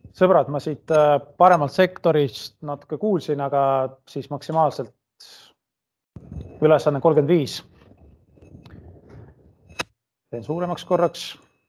sõbrad, ma siit paremalt sektorist natuke kuulsin, aga siis maksimaalselt ülesanne 35. Teen suuremaks korraks.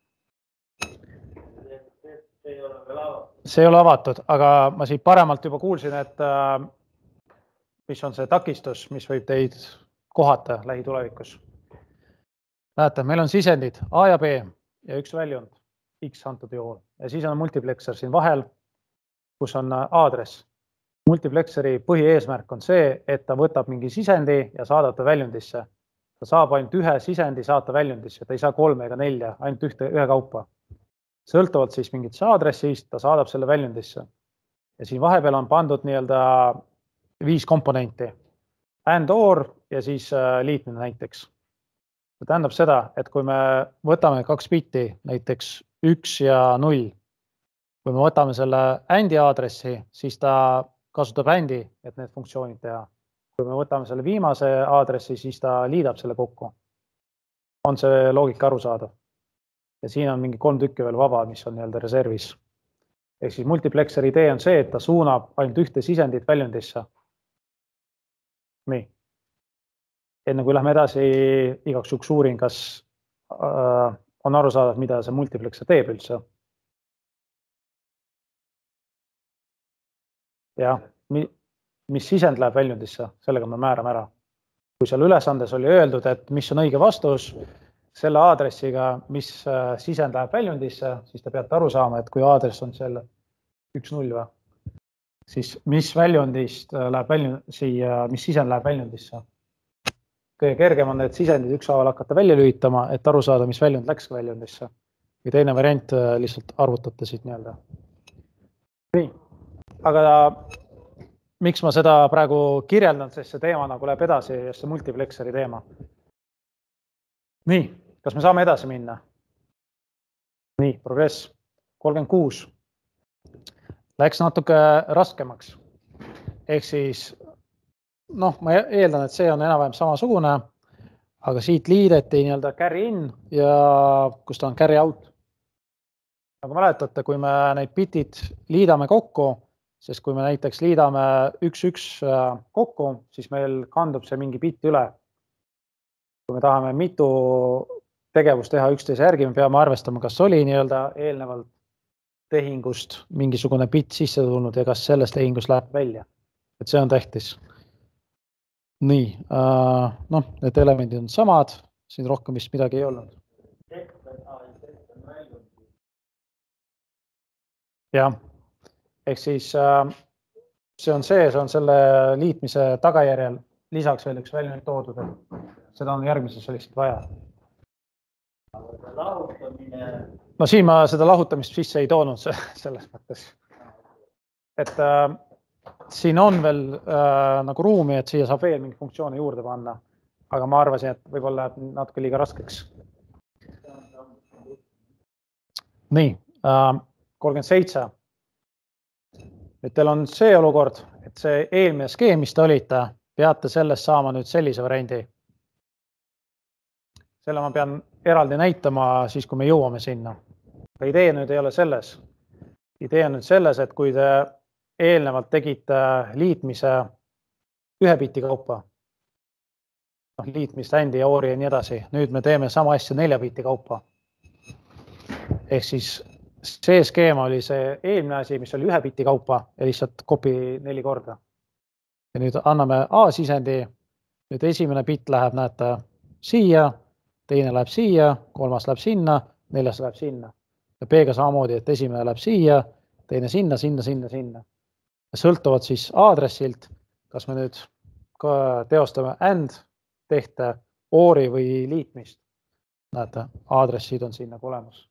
See ei ole avatud, aga ma siit paremalt juba kuulsin, et mis on see takistus, mis võib teid kohata lähitulevikus. Näete, meil on sisendid A ja B ja üks väljund X antud juhul ja siis on multiplexer siin vahel, kus on aadress. Multiplexeri põhieesmärk on see, et ta võtab mingi sisendi ja saadab ta väljundisse. Ta saab ainult ühe sisendi saata väljundisse, ta ei saa 3 ega 4, ainult ühe kaupa. Sõltuvalt siis mingitest aadressist, ta saadab selle väljundisse. Ja siin vahepeal on pandud nii-öelda 5 komponenti. And or ja siis liitmine näiteks. See tähendab seda, et kui me võtame 2 bitti, näiteks 1 ja 0, kui me võtame selle AND-i aadressi, siis ta kasutab AND-i, et need funktsioonid teha. Kui me võtame selle viimase aadressi, siis ta liidab selle kokku. On see loogika arusaadav? Ja siin on mingi 3 tükki veel vaba, mis on nii-öelda reservis. Ehk siis multiplexeri idee on see, et ta suunab ainult ühte sisendit väljundisse. Nii. Enne kui lähme edasi, igaks juhuks uurin, kas on arusaadav, mida see multiplexer teeb üldse. Ja mis sisend läheb väljundisse, sellega me määrame ära. Kui seal ülesandes oli öeldud, et mis on õige vastus, selle aadressiga, mis sisend läheb väljundisse, siis te peate aru saama, et kui aadress on selle 1.0 või, siis mis väljundist läheb mis sisend läheb väljundisse. Kõige kergem on need sisendid ükshaaval hakata välja lülitama, et aru saada, mis väljund läks väljundisse. Või teine variant lihtsalt arvutate siit nii-öelda. Nii, aga miks ma seda praegu kirjeldan, sest see teema nagu läheb edasi, just see multiplexeri teema. Nii, kas me saame edasi minna? Nii, progress 36. Läks natuke raskemaks. Ehk siis, ma eeldan, et see on enam-vähem samasugune, aga siit liideti nii-öelda carry in ja kus ta on carry out. Nagu mäletate, kui me neid bitid liidame kokku, sest kui me näiteks liidame 1-1 kokku, siis meil kandub see mingi bitt üle. Kui me tahame mitu tegevust teha üksteise järgi, me peame arvestama, kas oli nii-öelda eelnevalt tehingust mingisugune bitt sisse tulnud ja kas sellest tehingust läheb välja. Et see on tähtis. Nii, need elemendid on samad, siin rohkem vist midagi ei olnud. Jah, ehk siis see on selle liitmise tagajärjel lisaks veel üks väljund toodud, et seda on järgmises lihtsalt vaja. No siin ma seda lahutamist sisse ei toonud selles mõttes. Et siin on veel nagu ruumi, et siia saab veel mingi funktsioone juurde panna, aga ma arvasin, et võib-olla natuke liiga raskeks. Nii, 37. Nüüd teil on see olukord, et see eelmine skeem, mis te olite, peate sellest saama nüüd sellise variandi. Selle ma pean eraldi näitama siis, kui me jõuame sinna. Aga idee nüüd ei ole selles. Idee on nüüd selles, et kui te eelnevalt tegite liitmise 1 biti kaupa, liitmist AND ja OR ja nii edasi, nüüd me teeme sama asja 4 biti kaupa. Ehk siis see skeema oli see eelmine asi, mis oli 1 biti kaupa ja lihtsalt copy 4 korda. Ja nüüd anname A sisendi, nüüd esimene bitt läheb, näete, siia, teine läheb siia, 3. läheb sinna, 4. läheb sinna. Ja B-ga samamoodi, et esimene läheb siia, teine sinna, sinna, sinna, sinna. Ja sõltuvad siis aadressilt, kas me nüüd teostame AND tehte, OR-i või liitmist. Näete, aadressid on siin nagu olemas.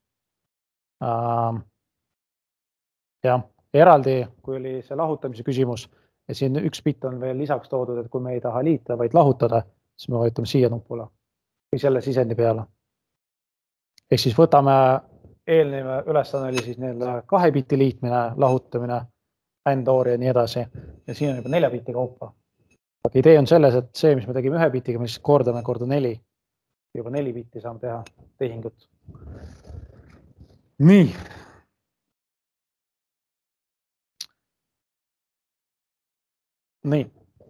Ja eraldi, kui oli see lahutamise küsimus, ja siin 1 bitt on veel lisaks toodud, et kui me ei taha liita, vaid lahutada, siis me vajutame siia nupule või selle sisendi peale. Ehk siis võtame eelneva ülesanne oli siis 2 bitti liitmine, lahutamine, AND, OR ja nii edasi. Ja siin on juba 4 bitti kaupa. Aga idee on selles, et see, mis me tegime 1 bitiga, me siis kordame korda 4. Juba 4 bitti saame teha tehingut. Nii. nii.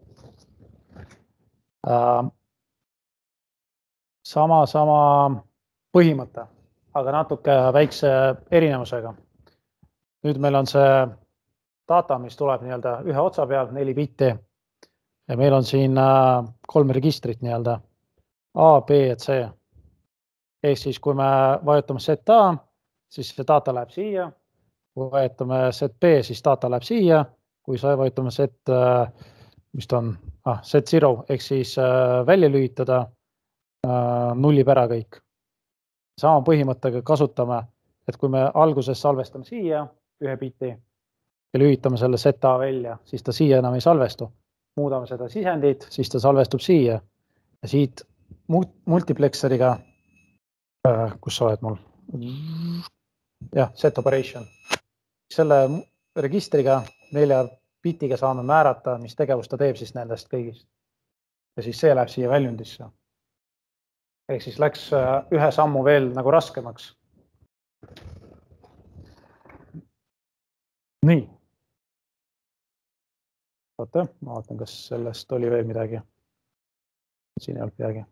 Sama põhimõte, aga natuke väikse erinevusega. Nüüd meil on see data, mis tuleb nii-öelda ühe otsa peal, 4 bitti. Ja meil on siin 3 registrit nii-öelda A, B ja C. Ehk siis, kui me vajutame set A, siis see data läheb siia. Kui vajutame set B, siis data läheb siia. Kui sa vajutame set, mis ta on, set 0, ehk siis välja lülitada, nullib ära kõik. Sama põhimõttega kasutame, et kui me alguses salvestame siia ühe biti ja lühitame selle set A välja, siis ta siia enam ei salvestu. Muudame seda sisendit, siis ta salvestub siia. Ja siit multiplexeriga, kus sa oled mul? Jah, set operation. Selle registriga 4 bitiga saame määrata, mis tegevust ta teeb siis nendest kõigist. Ja siis see läheb siia väljundisse. Ehk siis läks ühe sammu veel nagu raskemaks. Nii. Oota, ma vaatan, kas sellest oli veel midagi. Siin ei olnud midagi.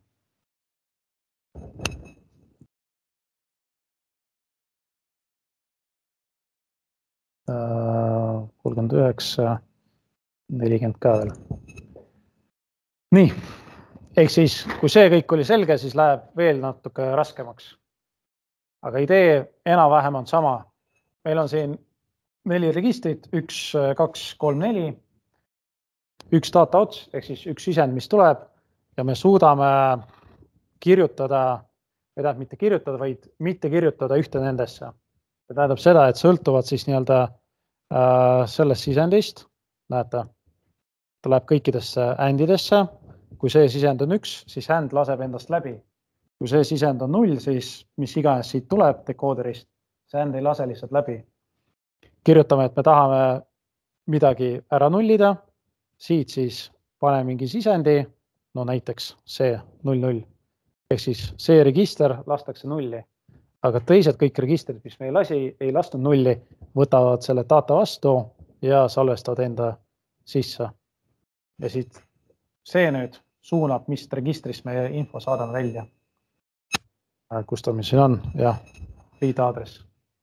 Uh, 39, 40 ka veel. Nii, ehk siis, kui see kõik oli selge, siis läheb veel natuke raskemaks. Aga idee enam-vähem on sama. Meil on siin 4 registrit, 1, 2, 3, 4. Üks data ots, ehk siis üks sisend, mis tuleb ja me suudame kirjutada, mitte kirjutada, vaid mitte kirjutada ühte nendesse. See tähendab seda, et sõltuvad siis nii-öelda sellest sisendist, näete, ta läheb kõikidesse andidesse. Kui see sisend on 1, siis and laseb endast läbi. Kui see sisend on 0, siis mis iganes siit tuleb dekooderist, see and ei lase lihtsalt läbi. Kirjutame, et me tahame midagi ära nullida, siit siis paneme mingi sisendi, no näiteks see 00. Ehk siis see register lastakse nulli. Aga teised kõik registrid, mis me ei lastunud nulli, võtavad selle data vastu ja salvestavad enda sisse. Ja siit see nüüd suunab, mis registrist meie info saadame välja. Kus ta meil siin on? Jah, read aadress.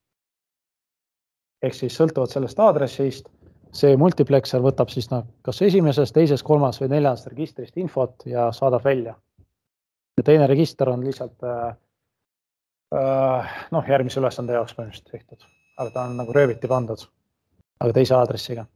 Ehk siis sõltuvad sellest aadressist, see multiplexer võtab siis kas esimeses, teises, kolmas või neljandast registrist infot ja saadab välja. Ja teine register on lihtsalt järgmise ülesande jaoks põhimõtteliselt tehtud, aga ta on nagu rööviti pandud, aga teise aadressiga.